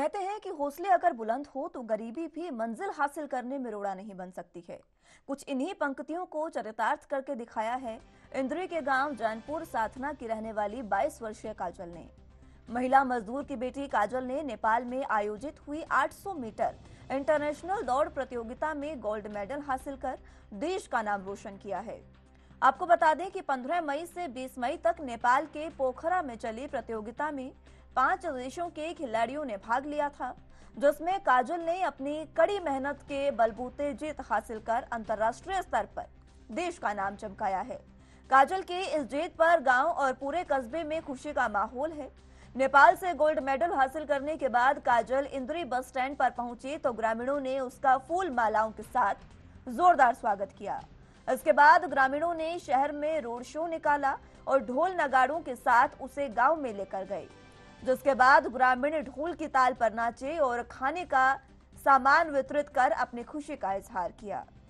कहते हैं कि हौसले अगर बुलंद हो तो गरीबी भी मंजिल हासिल करने में रोड़ा नहीं बन सकती है। कुछ इन्हीं पंक्तियों को चरितार्थ करके दिखाया है इंद्री के गांव जैनपुर साधना की रहने वाली 22 वर्षीय काजल ने। महिला मजदूर की बेटी काजल ने नेपाल में आयोजित हुई 800 मीटर इंटरनेशनल दौड़ प्रतियोगिता में गोल्ड मेडल हासिल कर देश का नाम रोशन किया है। आपको बता दें कि 15 मई से 20 मई तक नेपाल के पोखरा में चली प्रतियोगिता में 5 देशों के खिलाड़ियों ने भाग लिया था, जिसमें काजल ने अपनी कड़ी मेहनत के बलबूते जीत हासिल कर अंतर्राष्ट्रीय स्तर पर देश का नाम चमकाया है। काजल की इस जीत पर गांव और पूरे कस्बे में खुशी का माहौल है। नेपाल से गोल्ड मेडल हासिल करने के बाद काजल इंद्री बस स्टैंड पर पहुंची तो ग्रामीणों ने उसका फूल मालाओं के साथ जोरदार स्वागत किया। इसके बाद ग्रामीणों ने शहर में रोड शो निकाला और ढोल नगाड़ों के साथ उसे गांव में लेकर गए, जिसके बाद ग्रामीण ढोल की ताल पर नाचे और खाने का सामान वितरित कर अपनी खुशी का इजहार किया।